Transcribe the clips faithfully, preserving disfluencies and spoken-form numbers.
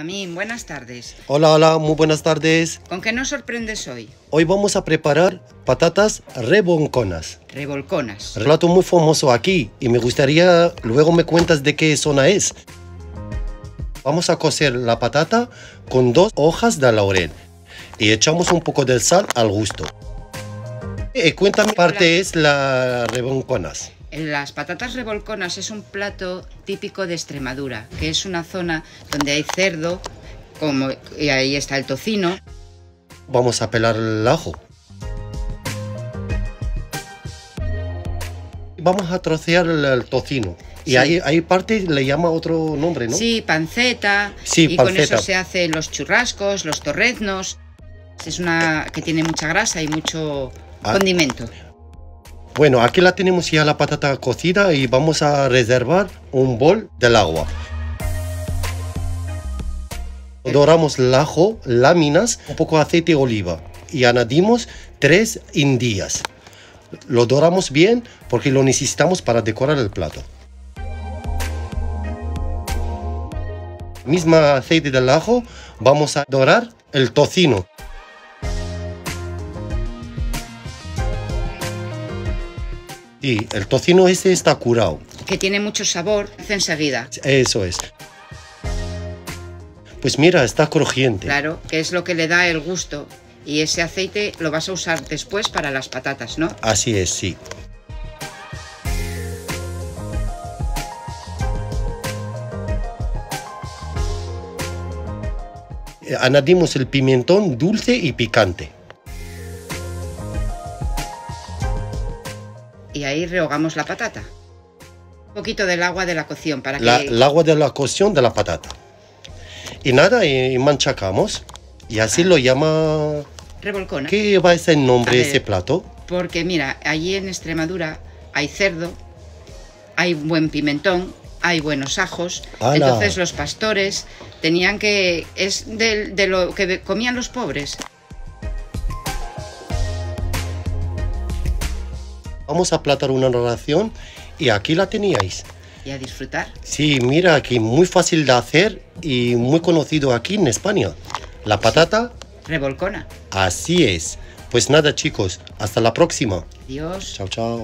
Amín, buenas tardes. Hola, hola, muy buenas tardes. ¿Con qué nos sorprendes hoy? Hoy vamos a preparar patatas revolconas. Revolconas. Plato muy famoso aquí y me gustaría, luego me cuentas de qué zona es. Vamos a cocer la patata con dos hojas de laurel y echamos un poco de sal al gusto. Y cuéntame, parte es la revolconas. Las patatas revolconas es un plato típico de Extremadura, que es una zona donde hay cerdo, como, y ahí está el tocino. Vamos a pelar el ajo. Vamos a trocear el, el tocino. Y Sí. hay, hay parte, le llama otro nombre, ¿no? Sí, panceta. Sí, y panceta. con eso se hacen los churrascos, los torreznos. Es una que tiene mucha grasa y mucho Ah. condimento. Bueno, aquí la tenemos ya la patata cocida y vamos a reservar un bol del agua. Doramos el ajo, láminas, un poco de aceite de oliva y añadimos tres indías. Lo doramos bien porque lo necesitamos para decorar el plato. Mismo aceite del ajo, vamos a dorar el tocino. Y el tocino ese está curado. Que tiene mucho sabor, hace enseguida. Eso es. Pues mira, está crujiente. Claro, que es lo que le da el gusto. Y ese aceite lo vas a usar después para las patatas, ¿no? Así es, sí. Añadimos el pimentón dulce y picante. Y ahí rehogamos la patata. Un poquito del agua de la cocción para que... La, el agua de la cocción de la patata. Y nada, y manchacamos. Y así Ah. lo llama... Revolcona. ¿Qué va a ser el nombre A de ver. ese plato? Porque mira, allí en Extremadura hay cerdo, hay buen pimentón, hay buenos ajos. ¡Hala! Entonces los pastores tenían que... Es de, de lo que comían los pobres. Vamos a aplatar una ración y aquí la teníais. Y a disfrutar. Sí, mira aquí, muy fácil de hacer y muy conocido aquí en España. La patata, Revolcona. así es. Pues nada, chicos, hasta la próxima. Adiós. Chao, chao.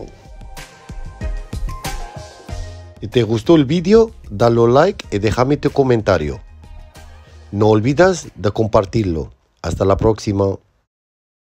Si te gustó el vídeo, dale like y déjame tu comentario. No olvides de compartirlo. Hasta la próxima.